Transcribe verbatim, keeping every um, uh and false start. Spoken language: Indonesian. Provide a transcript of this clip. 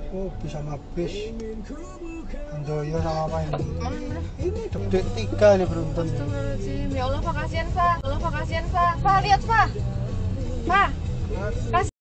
Oh, bisa habis. Andoyo sama apa ini? Ini detik tiga nih beruntun. Astagfirullahaladzim. Ya Allah, Pak, kasihan, Pak. Ya Allah, Pak, kasihan, Pak. Pak, lihat, Pak. Pak, kasih.